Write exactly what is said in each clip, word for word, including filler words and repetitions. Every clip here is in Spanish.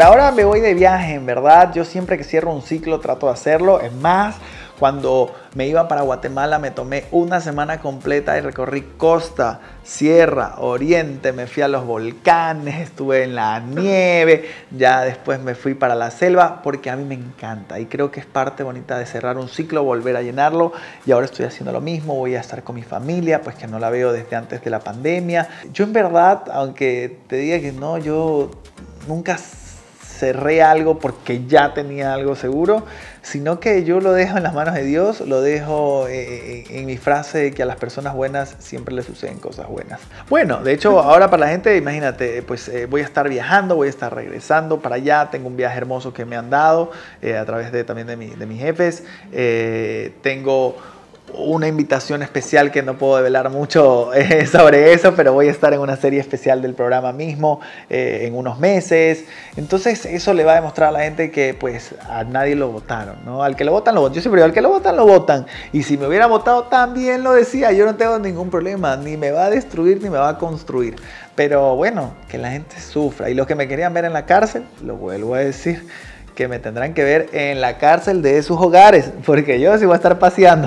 Ahora me voy de viaje, en verdad. Yo siempre que cierro un ciclo trato de hacerlo. Es más, cuando me iba para Guatemala me tomé una semana completa y recorrí costa, sierra, oriente, me fui a los volcanes, estuve en la nieve, ya después me fui para la selva porque a mí me encanta y creo que es parte bonita de cerrar un ciclo, volver a llenarlo, y ahora estoy haciendo lo mismo, voy a estar con mi familia, pues que no la veo desde antes de la pandemia. Yo en verdad, aunque te diga que no, yo nunca cerré algo porque ya tenía algo seguro, sino que yo lo dejo en las manos de Dios, lo dejo eh, en mi frase de que a las personas buenas siempre les suceden cosas buenas. Bueno, de hecho ahora para la gente, imagínate, pues eh, voy a estar viajando, voy a estar regresando para allá, tengo un viaje hermoso que me han dado eh, a través de, también de, mi, de mis jefes, eh, tengo una invitación especial que no puedo develar mucho eh, sobre eso, pero voy a estar en una serie especial del programa mismo eh, en unos meses. Entonces eso le va a demostrar a la gente que pues a nadie lo votaron, ¿no? Al que lo votan, lo votan. Yo siempre digo, al que lo votan, lo votan. Y si me hubiera votado también lo decía, yo no tengo ningún problema, ni me va a destruir ni me va a construir. Pero bueno, que la gente sufra. Y los que me querían ver en la cárcel, lo vuelvo a decir, que me tendrán que ver en la cárcel de sus hogares, porque yo sí voy a estar paseando.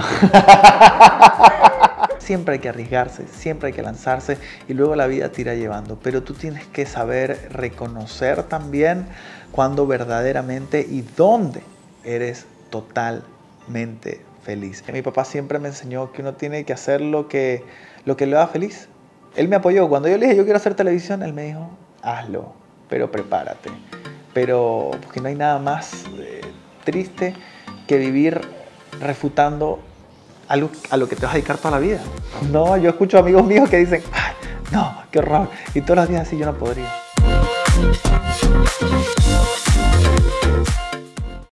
Siempre hay que arriesgarse, siempre hay que lanzarse y luego la vida te irá llevando. Pero tú tienes que saber reconocer también cuando verdaderamente y dónde eres totalmente feliz. Mi papá siempre me enseñó que uno tiene que hacer lo que, lo que le haga feliz. Él me apoyó. Cuando yo le dije yo quiero hacer televisión, él me dijo, hazlo, pero prepárate. Pero porque no hay nada más eh, triste que vivir refutando algo a lo que te vas a dedicar toda la vida. No, yo escucho amigos míos que dicen, ay, no, qué horror. Y todos los días así yo no podría.